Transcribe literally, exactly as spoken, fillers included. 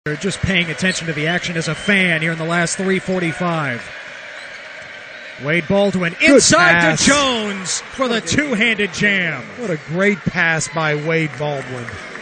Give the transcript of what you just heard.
They're just paying attention to the action as a fan here in the last three forty-five. Wade Baldwin inside to Jones for the two-handed jam. What a great pass by Wade Baldwin.